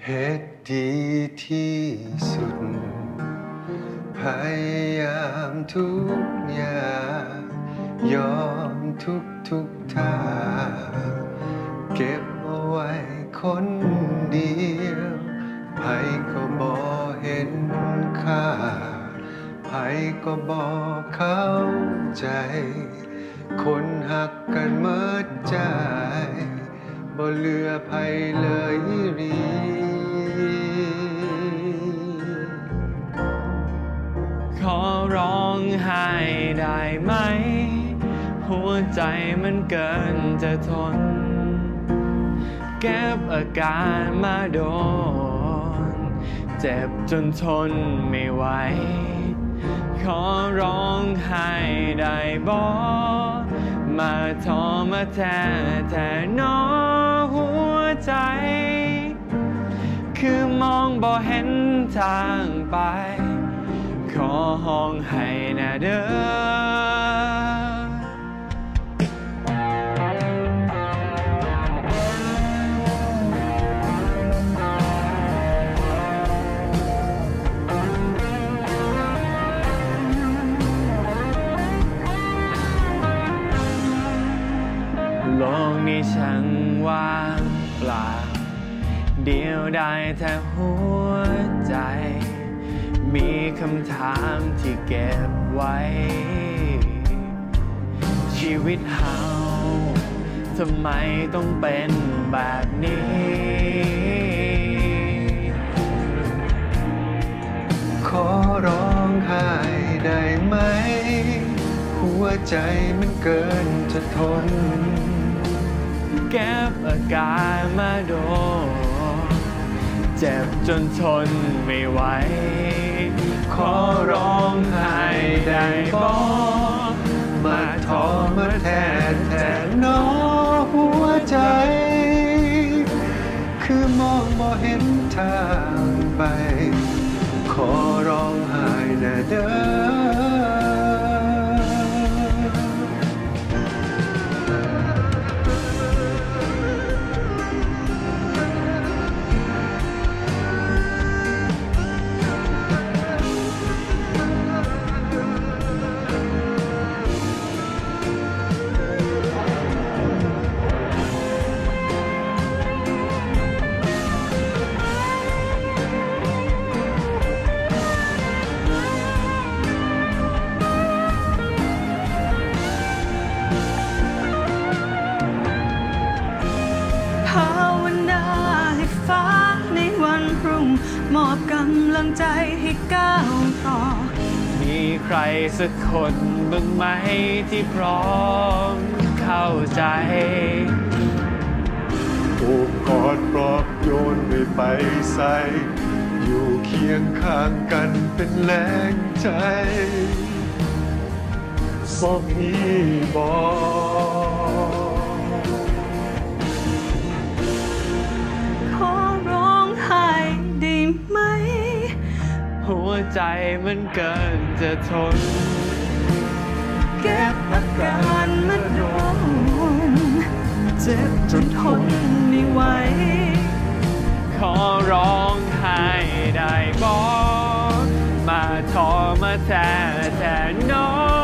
เหตุดีที่สุดพยายามทุกอย่างยอมทุกทางเก็บเอาไว้คนเดียวไผก็บ่เห็นค่าไผก็บ่เข้าใจคนหักกันเมิดใจบ่เหลือไผเลยรีขอร้องไห้ได้ไหมหัวใจมันเกินจะทนเก็บอาการมาโดนเจ็บจนทนไม่ไหวขอร้องไห้ได้บ่มาทอมาแท้น้อหัวใจคือมองบ่เห็นทางไปขอห้องให้แน่เด้อโลกนี้ช่างว่างเปล่าเดียวได้แต่หัวใจมีคำถามที่เก็บไว้ชีวิตเฮาทำไมต้องเป็นแบบนี้ขอร้องไห้ได้ไหมหัวใจมันเกินจะทนเก็บอาการมาโดนเจ็บจนทนไม่ไหวขอร้องไห้ได้บ่มาทอมาแทนน้อหัวใจคือมองบ่เห็นทางไปขอร้องไห้แน่เด้อมอบกำลังใจให้ก้าวต่อมีใครสักคนบ้างไหมที่พร้อมเข้าใจโอบกอดปลอบโยนไม่ไปใส่อยู่เคียงข้างกันเป็นแรงใจบ่มีบ่หัวใจมันเกินจะทนเก็บอาการมันโดนเจ็บจนทนไม่ไหวขอร้องไห้ได้บ่มาทอมาแท้น้อ